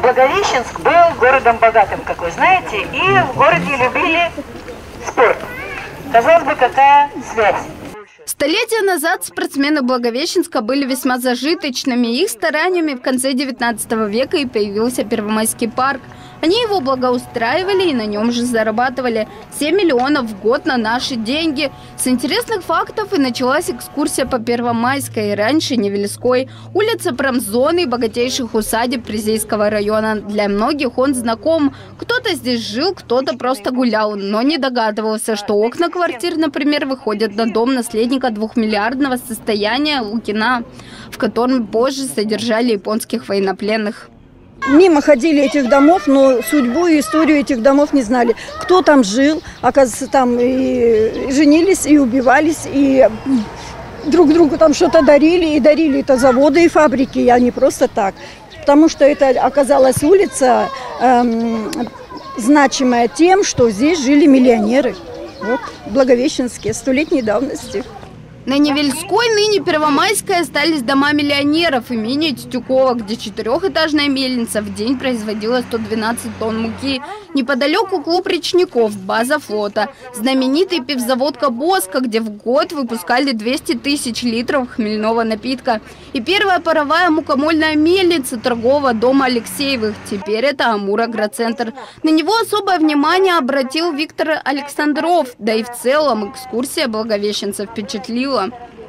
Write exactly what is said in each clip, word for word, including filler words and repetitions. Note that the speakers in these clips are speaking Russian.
Благовещенск был городом богатым, как вы знаете, и в городе любили спорт. Казалось бы, какая связь? Столетия назад спортсмены Благовещенска были весьма зажиточными. Их стараниями в конце девятнадцатого века и появился Первомайский парк. Они его благоустраивали и на нем же зарабатывали семь миллионов в год на наши деньги. С интересных фактов и началась экскурсия по Первомайской, раньше Невельской, улица промзоны и богатейших усадеб Призейского района. Для многих он знаком. Кто-то здесь жил, кто-то просто гулял, но не догадывался, что окна квартир, например, выходят на дом наследника двухмиллиардного состояния Лукина, в котором позже содержали японских военнопленных. Мимо ходили этих домов, но судьбу и историю этих домов не знали. Кто там жил, оказывается, там и женились, и убивались, и друг другу там что-то дарили, и дарили это заводы и фабрики, а не просто так. Потому что это оказалась улица эм, значимая тем, что здесь жили миллионеры. Вот, благовещенские, столетней давности. На Невельской, ныне Первомайской, остались дома миллионеров имени Тютюкова, где четырехэтажная мельница в день производила сто двенадцать тонн муки. Неподалеку клуб речников, база флота. Знаменитый пивзавод «Кобоска», где в год выпускали двести тысяч литров хмельного напитка. И первая паровая мукомольная мельница торгового дома Алексеевых. Теперь это Амур-агроцентр. На него особое внимание обратил Виктор Александров. Да и в целом экскурсия благовещенцев впечатлила.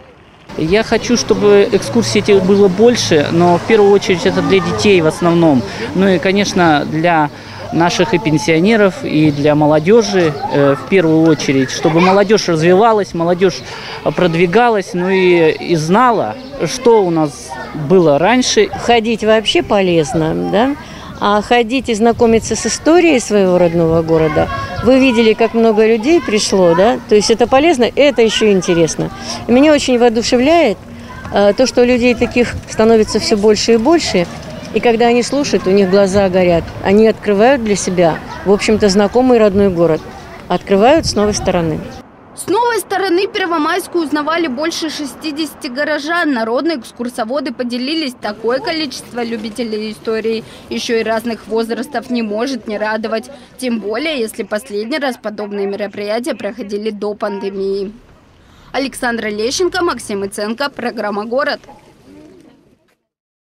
Я хочу, чтобы экскурсий этих было больше, но в первую очередь это для детей в основном. Ну и, конечно, для наших и пенсионеров, и для молодежи э, в первую очередь, чтобы молодежь развивалась, молодежь продвигалась, ну и, и знала, что у нас было раньше. Ходить вообще полезно, да? А ходить и знакомиться с историей своего родного города, вы видели, как много людей пришло, да? То есть это полезно, это еще интересно. И меня очень воодушевляет э, то, что людей таких становится все больше и больше. И когда они слушают, у них глаза горят. Они открывают для себя, в общем-то, знакомый родной город. Открывают с новой стороны. С новой стороны Первомайскую узнавали больше шестидесяти горожан. Народные экскурсоводы поделились. Такое количество любителей истории еще и разных возрастов не может не радовать. Тем более, если последний раз подобные мероприятия проходили до пандемии. Александра Лещенко, Максим Иценко, программа «Город».